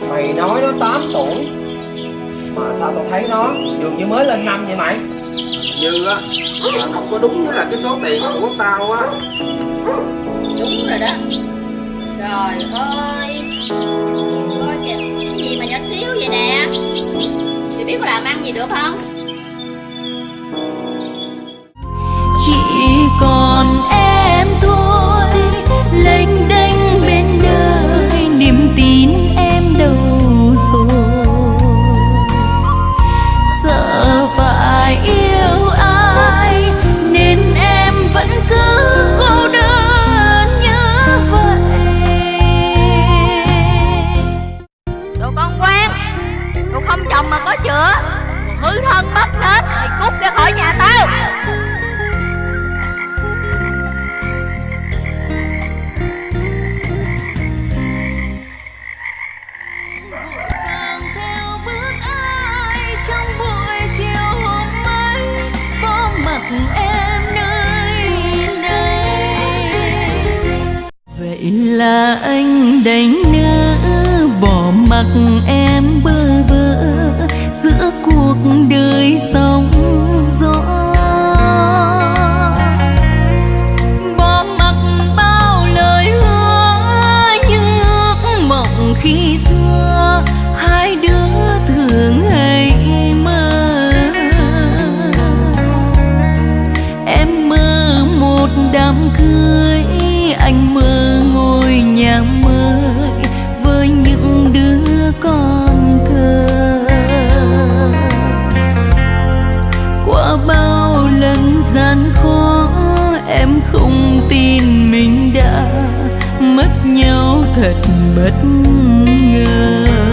Mày nói nó 8 tuổi mà sao tao thấy nó dường như mới lên 5 vậy mày? Như á là không có đúng với là cái số tiền của tao á. Đúng rồi đó. Trời ơi, coi kìa, cái gì mà nhỏ xíu vậy nè. Chị biết có làm ăn gì được không? Chỉ còn em thôi lênh đênh bên đời, niềm tin em đâu rồi. Sợ phải yêu ai nên em vẫn cứ cô đơn như vậy. Đồ con quan, đồ không chồng mà có chữa, hư thân mất nết, mày cút ra khỏi nhà tao. Vậy là anh đành nỡ bỏ mặc em bơ vơ giữa cuộc đời sóng gió, bỏ mặc bao lời hứa những ước mộng khi xưa hai đứa thường hay mơ. Em mơ một đám cưới, anh mơ ngôi nhà mới với những đứa con thơ. Qua bao lần gian khó em không tin mình đã mất nhau thật bất ngờ.